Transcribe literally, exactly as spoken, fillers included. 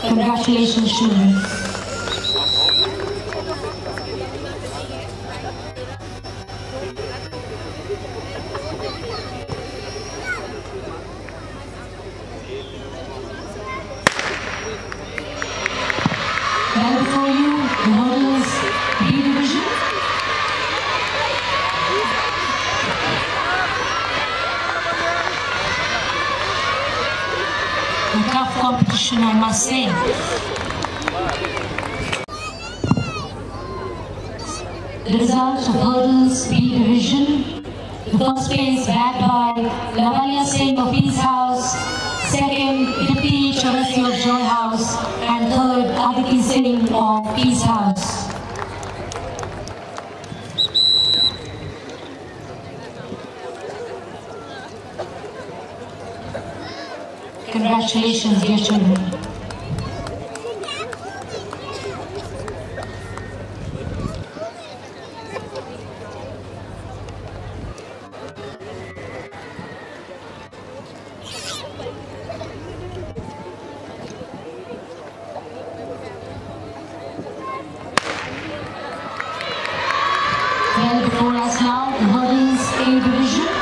Congratulations, children. Now before you, the hurdles B division. A tough competition, I must say. The results of hurdles B division. The first place bagged by Lavanya Singh of Peace House, second Dipti Chaurasi of Joy House, and third Aditi Singh of Peace House. Congratulations, dear children. Well, before us now, the hurdles A division.